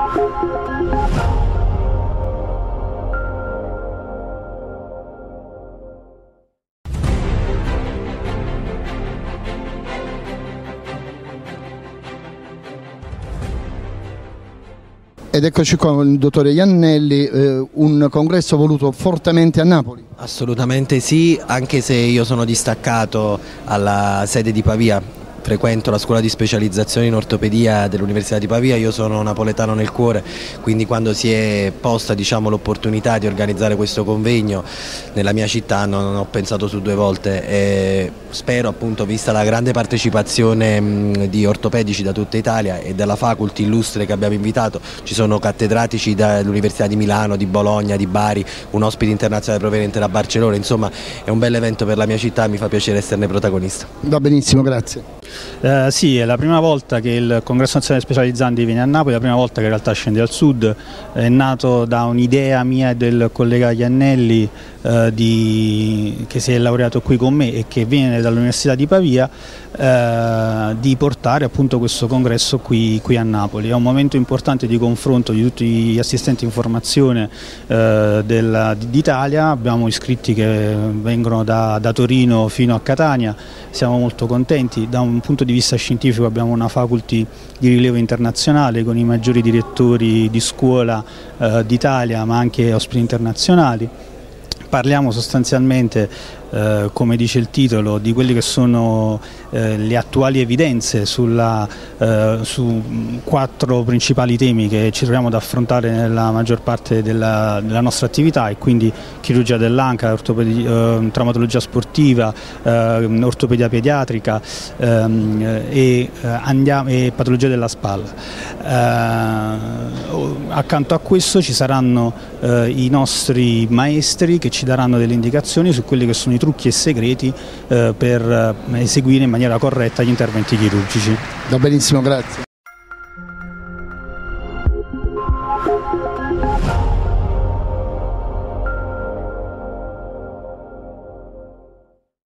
Ed eccoci qua con il dottore Iannelli, un congresso voluto fortemente a Napoli. Assolutamente sì, anche se io sono distaccato alla sede di Pavia, frequento la scuola di specializzazione in ortopedia dell'Università di Pavia, io sono napoletano nel cuore, quindi quando si è posta l'opportunità di organizzare questo convegno nella mia città non ho pensato su due volte e spero, appunto, vista la grande partecipazione di ortopedici da tutta Italia e della faculty illustre che abbiamo invitato, ci sono cattedratici dall'Università di Milano, di Bologna, di Bari, un ospite internazionale proveniente da Barcellona, insomma è un bel evento per la mia città, mi fa piacere esserne protagonista. Va benissimo, grazie. Sì, è la prima volta che il Congresso Nazionale Specializzanti viene a Napoli, è la prima volta che in realtà scende al sud, è nato da un'idea mia e del collega Iannelli che si è laureato qui con me e che viene dall'Università di Pavia, di portare appunto questo congresso qui a Napoli. È un momento importante di confronto di tutti gli assistenti in formazione d'Italia, abbiamo iscritti che vengono da Torino fino a Catania, siamo molto contenti. Da un punto di vista scientifico abbiamo una faculty di rilievo internazionale con i maggiori direttori di scuola d'Italia, ma anche ospiti internazionali. Parliamo sostanzialmente, come dice il titolo, di quelle che sono le attuali evidenze su 4 principali temi che ci troviamo ad affrontare nella maggior parte della nostra attività, e quindi chirurgia dell'anca, traumatologia sportiva, ortopedia pediatrica e patologia della spalla. Accanto a questo ci saranno i nostri maestri che ci daranno delle indicazioni su quelli che sono i trucchi e segreti per eseguire in maniera corretta gli interventi chirurgici. Va benissimo, grazie.